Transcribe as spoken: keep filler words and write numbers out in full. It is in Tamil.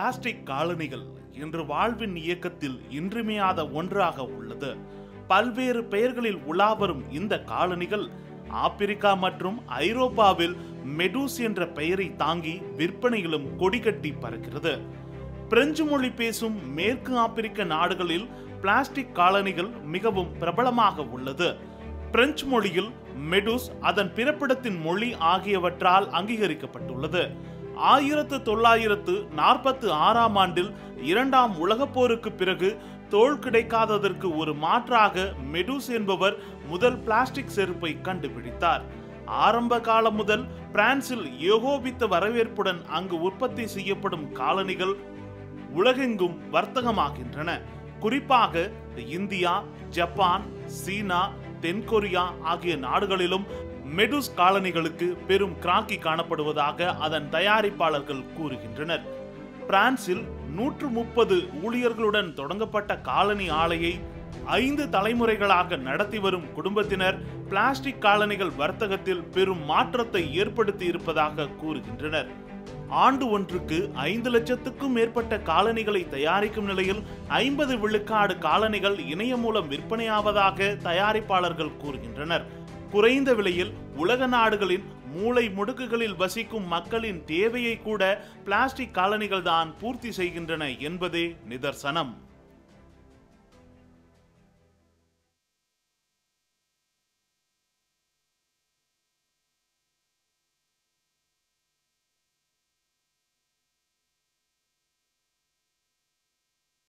பிளாஸ்டிக் காலணிகள் இன்று வாழ்வின் இயக்கத்தில் இன்றியமையாத ஒன்றாக உள்ளது. பல்வேறு பெயர்களில் உலாவரும் இந்த காலணிகள் ஆப்பிரிக்கா மற்றும் ஐரோப்பாவில் மெடூஸ் என்ற பெயரை தாங்கி விற்பனையிலும் கொடிகட்டி பறக்கிறது. பிரெஞ்சு மொழி பேசும் மேற்கு ஆப்பிரிக்க நாடுகளில் பிளாஸ்டிக் காலணிகள் மிகவும் பிரபலமாக உள்ளது. பிரெஞ்சு மொழியில் மெடூஸ் அதன் பிறப்பிடத்தின் மொழி ஆகியவற்றால் அங்கீகரிக்கப்பட்டுள்ளது. ஆயிரத்து தொள்ளாயிரத்து நாற்பத்தி ஆறாம் ஆண்டில் இரண்டாம் உலகப் போருக்கு பிறகு தோல் கிடைக்காததற்கு ஒரு மாற்றாக மெடூஸ் என்பவர் முதல் பிளாஸ்டிக் செருப்பை கண்டுபிடித்தார். ஆரம்ப காலம் முதல் பிரான்சில் ஏகோபித்த வரவேற்புடன் அங்கு உற்பத்தி செய்யப்படும் காலணிகள் உலகெங்கும் வர்த்தகமாகின்றன. குறிப்பாக இந்தியா, ஜப்பான், சீனா, தென்கொரியா ஆகிய நாடுகளிலும் மெடூஸ் காலணிகளுக்கு பெரும் கிராக்கி காணப்படுவதாக அதன் தயாரிப்பாளர்கள் கூறுகின்றனர். பிரான்சில் நூற்று முப்பது ஊழியர்களுடன் தொடங்கப்பட்ட காலனி ஆலையை ஐந்து தலைமுறைகளாக நடத்தி வரும் குடும்பத்தினர் பிளாஸ்டிக் காலணிகள் வர்த்தகத்தில் பெரும் மாற்றத்தை ஏற்படுத்தி இருப்பதாக கூறுகின்றனர். ஆண்டு ஒன்றுக்கு ஐந்து லட்சத்துக்கும் மேற்பட்ட காலணிகளை தயாரிக்கும் நிலையில் ஐம்பது விழுக்காடு காலணிகள் இணையம் மூலம் விற்பனையாவதாக தயாரிப்பாளர்கள் கூறுகின்றனர். குறைந்த விலையில் உலக நாடுகளின் மூலை முடுக்குகளில் வசிக்கும் மக்களின் தேவையை கூட பிளாஸ்டிக் காலணிகள் தான் பூர்த்தி செய்கின்றன என்பதே நிதர்சனம்.